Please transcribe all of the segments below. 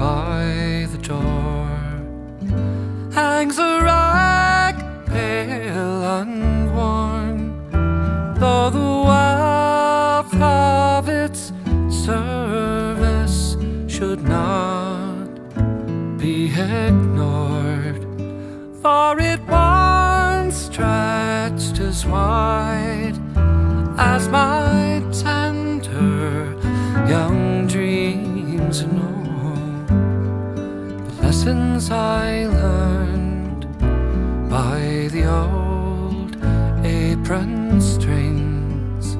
by the door hangs a rag, pale and worn, though the wealth of its service should not be ignored, for it once stretched as wide as my tender young dreams know. The lessons I learned by the old apron strings,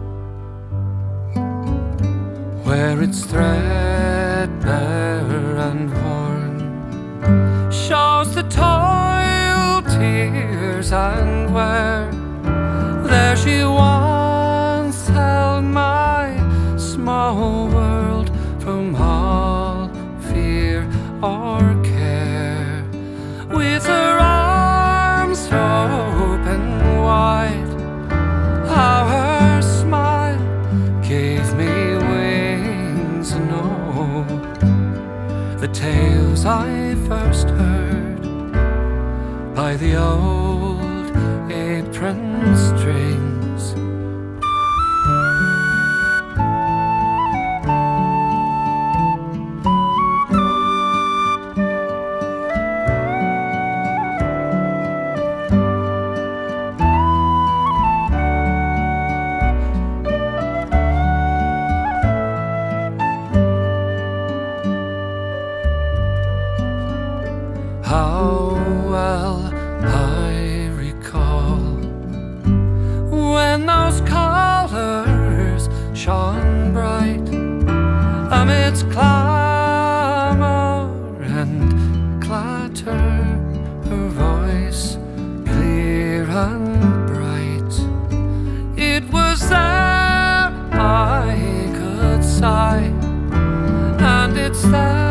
where it's threadbare and worn, shows the toil, tears and wear. There she once held my small world from all fear or care, with her arms open wide. How her smile gave me wings, and oh, the tales I first heard by the old apron strings. How well I recall when those colors shone bright amidst clamor and clatter, her voice clear and bright. It was there I could sigh, and it's there